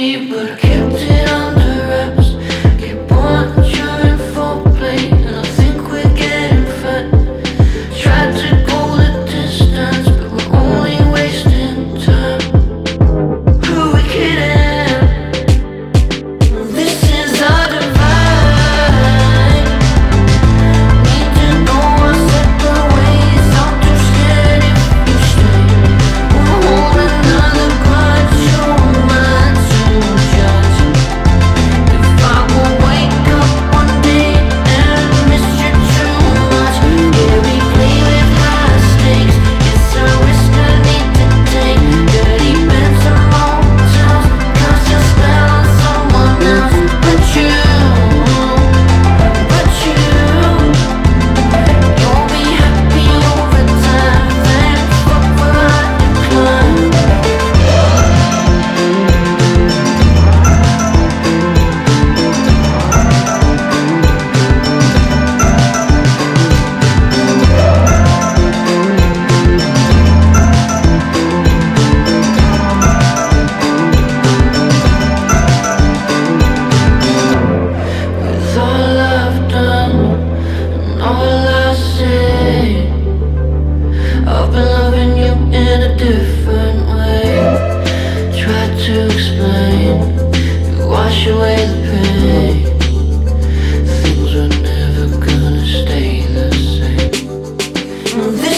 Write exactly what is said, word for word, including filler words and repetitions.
me, but I kept it under wraps. Keep on ensuring foreplay, and I think we're getting fat. Tried to go the distance, but we're only wasting time. Who we kidding? This is our divide. Need to know our separate ways. I'm too scared if you stay. We'll hold another grudge. You're mine to judge. If I will wake up one day and miss you too much, yeah, we play with high stakes. It's a risk I need to take. Dirty beds and motels, cast your spell on someone else. But you, but you, you'll be happy over time. Then fuck where I decline. With all I've done and all I say, I've been loving you in a different way. Try to explain, you wash away the pain. Things are never gonna stay the same. This